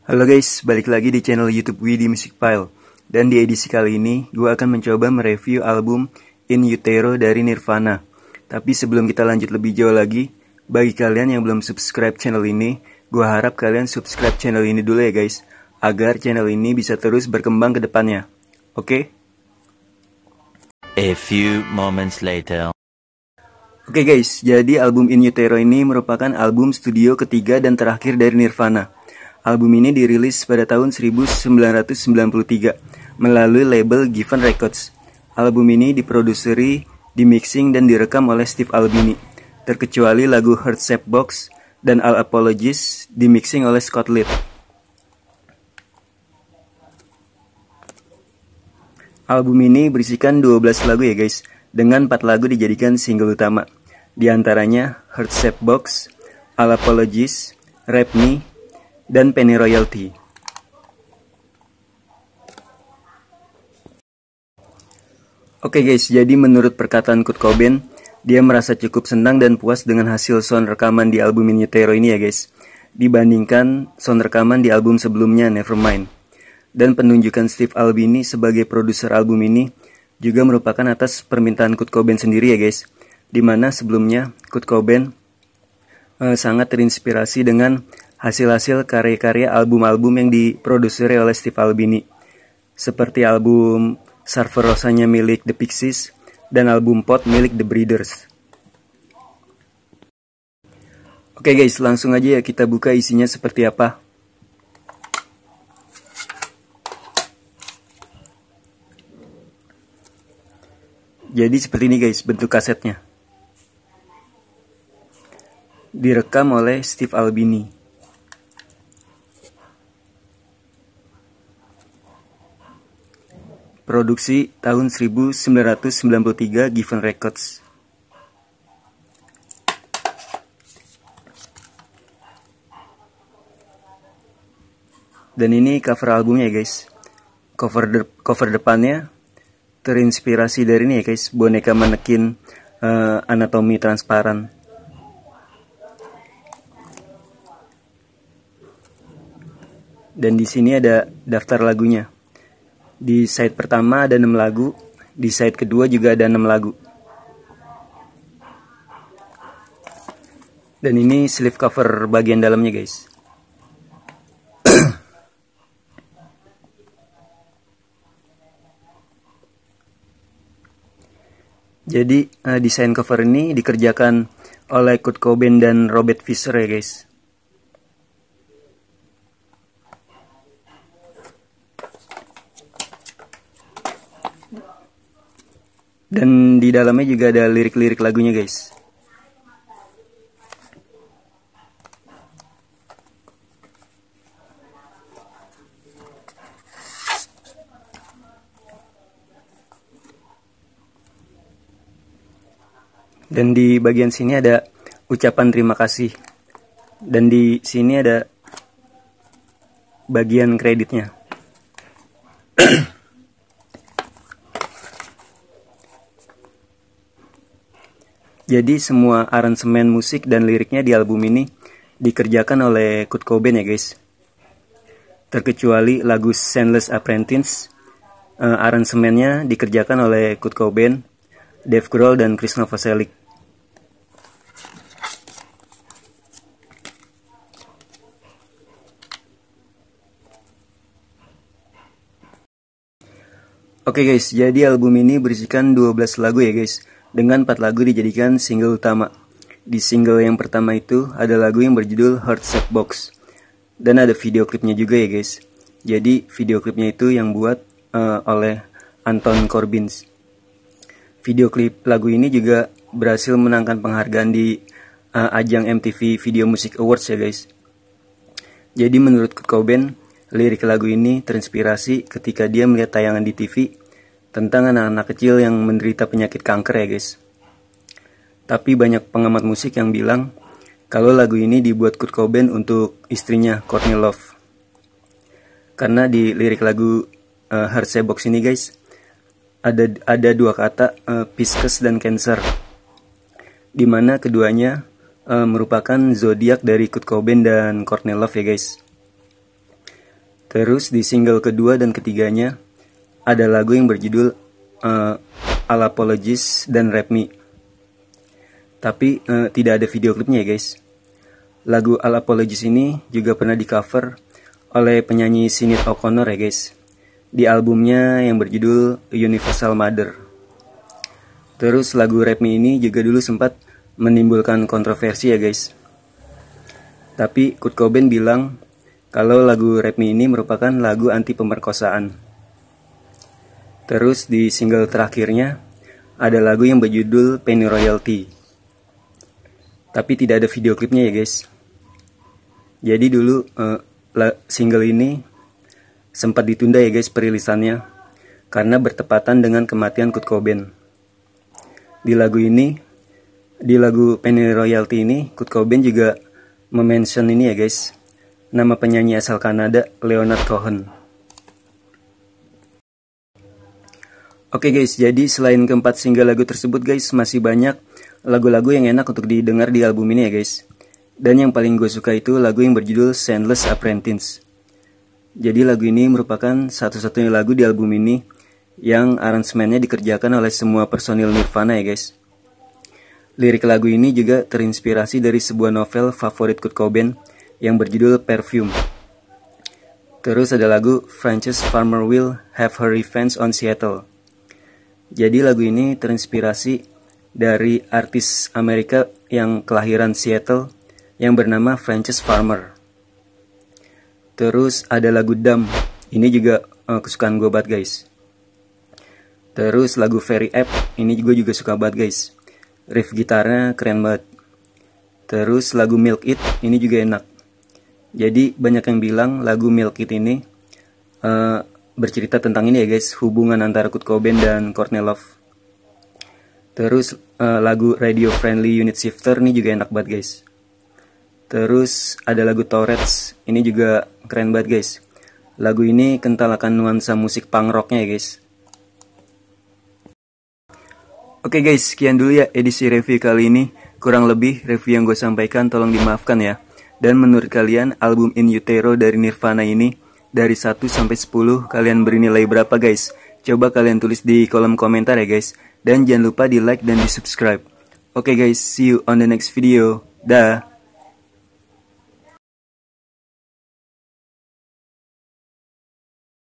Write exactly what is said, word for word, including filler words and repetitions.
Halo guys, balik lagi di channel YouTube gue di Music File. Dan di edisi kali ini, gue akan mencoba mereview album In Utero dari Nirvana. Tapi sebelum kita lanjut lebih jauh lagi, bagi kalian yang belum subscribe channel ini, gue harap kalian subscribe channel ini dulu ya guys, agar channel ini bisa terus berkembang ke depannya. Oke? A few moments later. Oke guys, jadi album In Utero ini merupakan album studio ketiga dan terakhir dari Nirvana. Album ini dirilis pada tahun seribu sembilan ratus sembilan puluh tiga melalui label Geffen Records. Album ini diproduseri, dimixing dan direkam oleh Steve Albini, terkecuali lagu Heart Shaped Box dan All Apologies dimixing oleh Scott Litt. Album ini berisikan dua belas lagu ya guys, dengan empat lagu dijadikan single utama. Di antaranya Heart Shaped Box, All Apologies, Rap Me, dan Penny Royalty. Oke guys, jadi menurut perkataan Kurt Cobain, dia merasa cukup senang dan puas dengan hasil sound rekaman di album In Utero ini ya guys, dibandingkan sound rekaman di album sebelumnya Nevermind. Dan penunjukan Steve Albini sebagai produser album ini juga merupakan atas permintaan Kurt Cobain sendiri ya guys, dimana sebelumnya Kurt Cobain eh, sangat terinspirasi dengan hasil-hasil karya-karya album-album yang diproduseri oleh Steve Albini, seperti album Surfer Rosanya milik The Pixies dan album Pot milik The Breeders. Oke guys, langsung aja ya kita buka isinya seperti apa. Jadi seperti ini guys bentuk kasetnya. Direkam oleh Steve Albini. Produksi tahun seribu sembilan ratus sembilan puluh tiga Geffen Records. Dan ini cover albumnya guys. Cover de cover depannya terinspirasi dari ini ya guys, boneka manekin uh, anatomi transparan. Dan di sini ada daftar lagunya. Di side pertama ada enam lagu, di side kedua juga ada enam lagu. Dan ini sleeve cover bagian dalamnya guys. Jadi uh, desain cover ini dikerjakan oleh Kurt Cobain dan Robert Fisher ya guys. Dan di dalamnya juga ada lirik-lirik lagunya guys. Dan di bagian sini ada ucapan terima kasih. Dan di sini ada bagian kreditnya. Jadi semua aransemen musik dan liriknya di album ini dikerjakan oleh Kurt Cobain ya guys. Terkecuali lagu Shameless Apprentice, uh, aransemennya dikerjakan oleh Kurt Cobain, Dave Grohl, dan Chris Novoselic. Oke guys, jadi album ini berisikan dua belas lagu ya guys, dengan empat lagu dijadikan single utama. Di single yang pertama itu ada lagu yang berjudul Heart Shaped Box, dan ada video klipnya juga ya guys. Jadi video klipnya itu yang buat uh, oleh Anton Corbijn. Video klip lagu ini juga berhasil menangkan penghargaan di uh, ajang M T V Video Music Awards ya guys. Jadi menurut Kurt Cobain, lirik lagu ini terinspirasi ketika dia melihat tayangan di T V tentang anak-anak kecil yang menderita penyakit kanker ya guys. Tapi banyak pengamat musik yang bilang kalau lagu ini dibuat Kurt Cobain untuk istrinya Courtney Love. Karena di lirik lagu uh, Heart Shaped Box ini guys, ada ada dua kata, uh, Pisces dan Cancer, dimana keduanya uh, merupakan zodiak dari Kurt Cobain dan Courtney Love ya guys. Terus di single kedua dan ketiganya ada lagu yang berjudul uh, All Apologies dan Rap Me. Tapi uh, tidak ada video klipnya ya guys. Lagu All Apologies ini juga pernah di cover oleh penyanyi Sinead O'Connor ya guys, di albumnya yang berjudul Universal Mother. Terus lagu Rap Me ini juga dulu sempat menimbulkan kontroversi ya guys. Tapi Kurt Cobain bilang kalau lagu Rap Me ini merupakan lagu anti pemerkosaan. Terus di single terakhirnya ada lagu yang berjudul Penny Royalty. Tapi tidak ada video klipnya ya guys. Jadi dulu uh, single ini sempat ditunda ya guys perilisannya karena bertepatan dengan kematian Kurt Cobain. Di lagu ini, di lagu Penny Royalty ini, Kurt Cobain juga memention ini ya guys, nama penyanyi asal Kanada, Leonard Cohen. Oke guys, jadi selain keempat single lagu tersebut guys, masih banyak lagu-lagu yang enak untuk didengar di album ini ya guys. Dan yang paling gue suka itu lagu yang berjudul Shameless Apprentice. Jadi lagu ini merupakan satu-satunya lagu di album ini yang aransemennya dikerjakan oleh semua personil Nirvana ya guys. Lirik lagu ini juga terinspirasi dari sebuah novel favorit Kurt Cobain yang berjudul Perfume. Terus ada lagu Frances Farmer Will Have Her Revenge on Seattle. Jadi lagu ini terinspirasi dari artis Amerika yang kelahiran Seattle yang bernama Frances Farmer. Terus ada lagu Dumb, ini juga uh, kesukaan gue banget guys. Terus lagu Very Apt, ini juga juga suka banget guys. Riff gitarnya keren banget. Terus lagu Milk It, ini juga enak. Jadi banyak yang bilang lagu Milk It ini uh, bercerita tentang ini ya guys, hubungan antara Kurt Cobain dan Courtney Love. Terus uh, lagu Radio Friendly Unit Shifter ini juga enak banget guys. Terus ada lagu Tourette's, ini juga keren banget guys. Lagu ini kental akan nuansa musik punk rocknya ya guys. Oke guys, sekian dulu ya edisi review kali ini. Kurang lebih review yang gue sampaikan tolong dimaafkan ya. Dan menurut kalian album In Utero dari Nirvana ini dari satu sampai sepuluh kalian beri nilai berapa guys? Coba kalian tulis di kolom komentar ya guys. Dan jangan lupa di like dan di subscribe. Oke guys, see you on the next video. Dah.